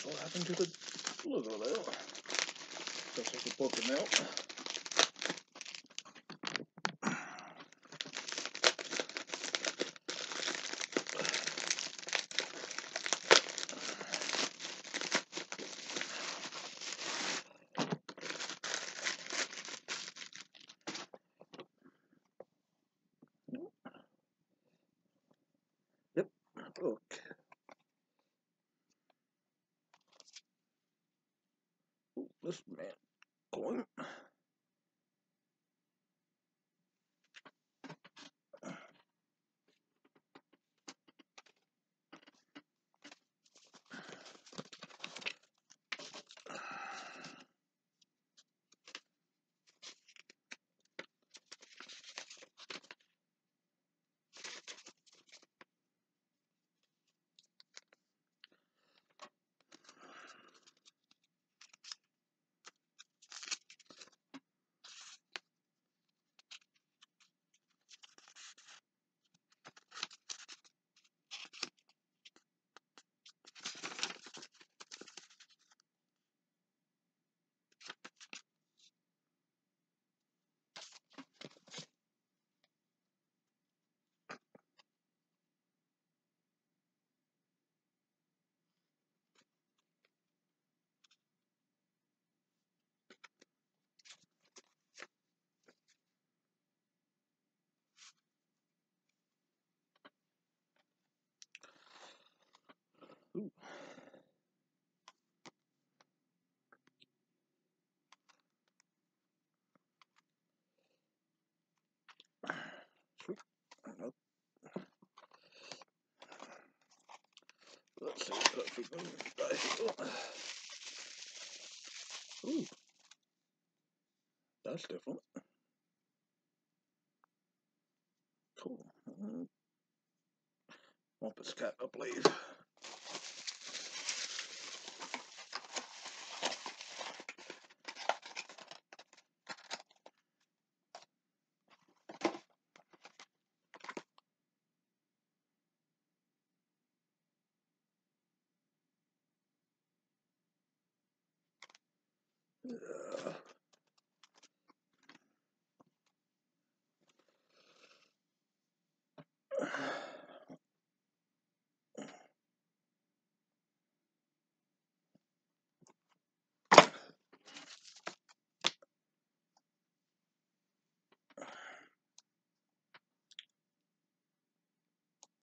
what happened to the logo there. Looks like it's broken out. Yep, look. This man going. Ooh. Sweet. Nope. Let's see if we can die here. Ooh. That's different. Cool. Want this cat up, please. Yeah.